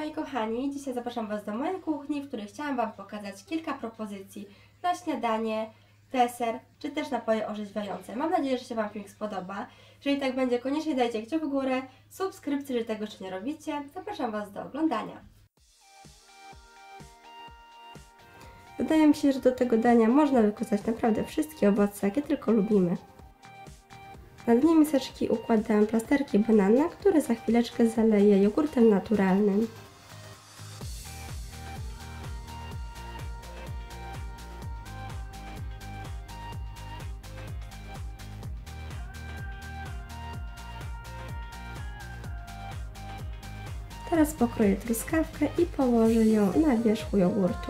moi kochani, dzisiaj zapraszam Was do mojej kuchni, w której chciałam Wam pokazać kilka propozycji na śniadanie, deser, czy też napoje orzeźwiające. Mam nadzieję, że się Wam filmik spodoba. Jeżeli tak będzie, koniecznie dajcie kciuk w górę, subskrypcję, jeżeli tego jeszcze nie robicie. Zapraszam Was do oglądania. Wydaje mi się, że do tego dania można wykorzystać naprawdę wszystkie owoce, jakie tylko lubimy. Na dnie miseczki układam plasterki banana, które za chwileczkę zaleję jogurtem naturalnym. Teraz pokroję truskawkę i położę ją na wierzchu jogurtu.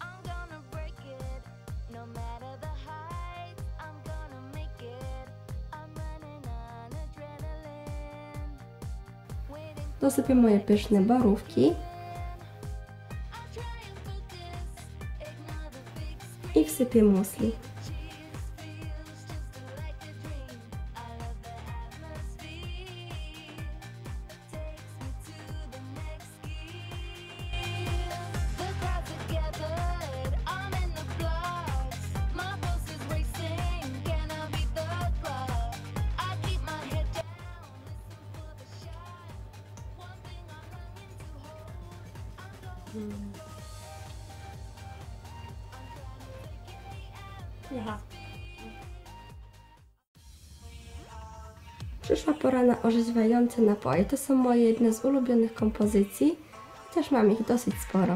Dosypię moje pyszne borówki i wsypię muesli. Przyszła pora na orzeźwiające napoje. To są moje jedne z ulubionych kompozycji, chociaż mam ich dosyć sporo.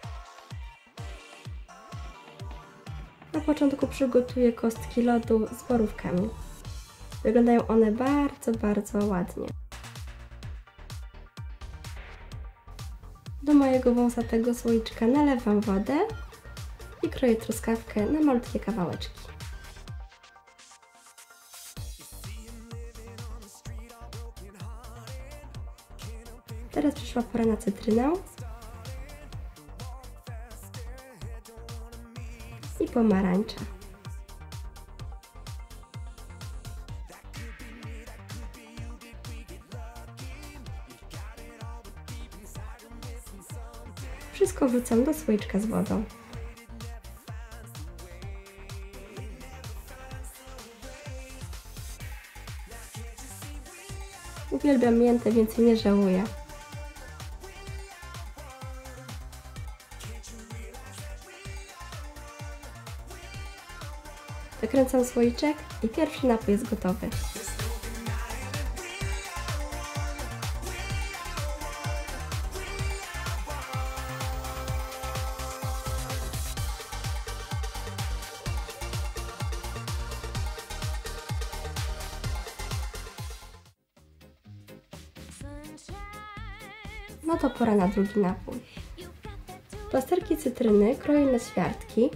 Na początku przygotuję kostki lodu z borówkami. Wyglądają one bardzo ładnie. Do mojego wąsatego słoiczka nalewam wodę i kroję truskawkę na malutkie kawałeczki. Teraz przyszła pora na cytrynę i pomarańcza. Wszystko wrzucam do słoiczka z wodą. Uwielbiam miętę, więc nie żałuję. Zakręcam słoiczek i pierwszy napój jest gotowy. No to pora na drugi napój. Plasterki cytryny kroję na ćwiartki.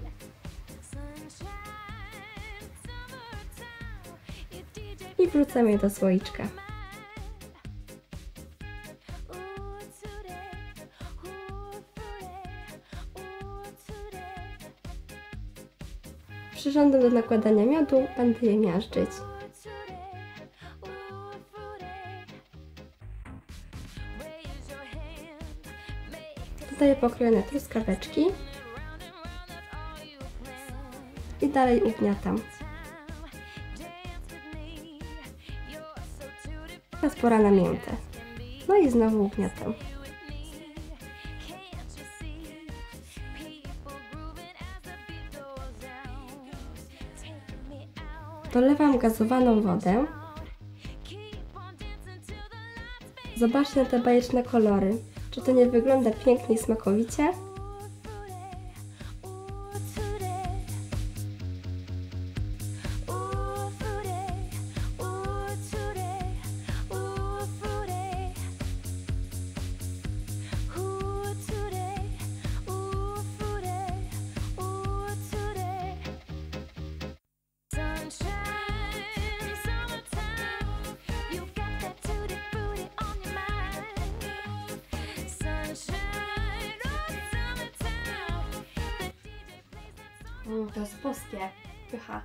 I wrzucam je do słoiczka. Przyrządem do nakładania miodu będę je miażdżyć. Dodaję pokrojone truskaweczki i dalej ugniatam. Teraz pora na miętę. No i znowu ugniatam. Dolewam gazowaną wodę. Zobaczcie na te bajeczne kolory. Czy to nie wygląda pięknie i smakowicie? To jest boskie. Pycha.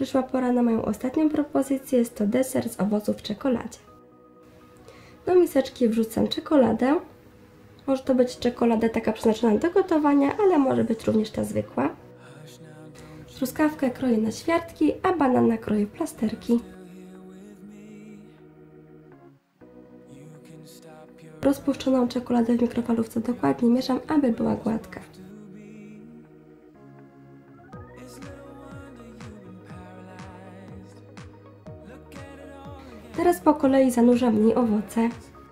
Przyszła pora na moją ostatnią propozycję, jest to deser z owoców w czekoladzie. Do miseczki wrzucam czekoladę. Może to być czekolada taka przeznaczona do gotowania, ale może być również ta zwykła. Truskawkę kroję na ćwiartki, a banana kroję w plasterki. Rozpuszczoną czekoladę w mikrofalówce dokładnie mieszam, aby była gładka. Teraz po kolei zanurzam w niej owoce.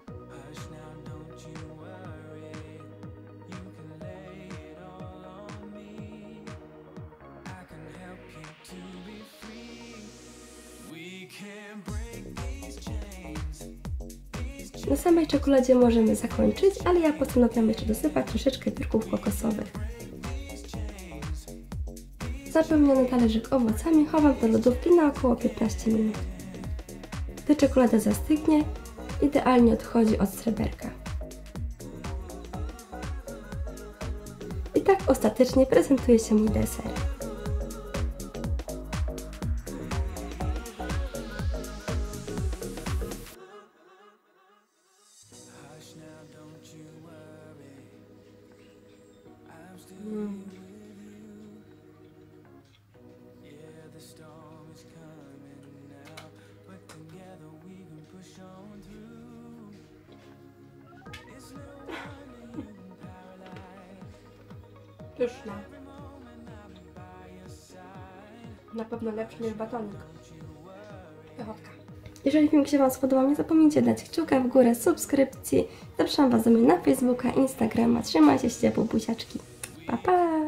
Na samej czekoladzie możemy zakończyć, ale ja postanowiłam jeszcze dosypać troszeczkę pyrków kokosowych. Zapełniony talerzyk owocami chowam do lodówki na około 15 minut. Gdy czekolada zastygnie, idealnie odchodzi od sreberka. I tak ostatecznie prezentuje się mój deser. Pyszna. Na pewno lepszy niż batonik. Pychotka. Jeżeli film się Wam spodobał, nie zapomnijcie dać kciuka w górę, subskrypcji. Zapraszam Was do mnie na Facebooka, Instagrama. Trzymajcie się ciepło, buziaczki. Pa, pa!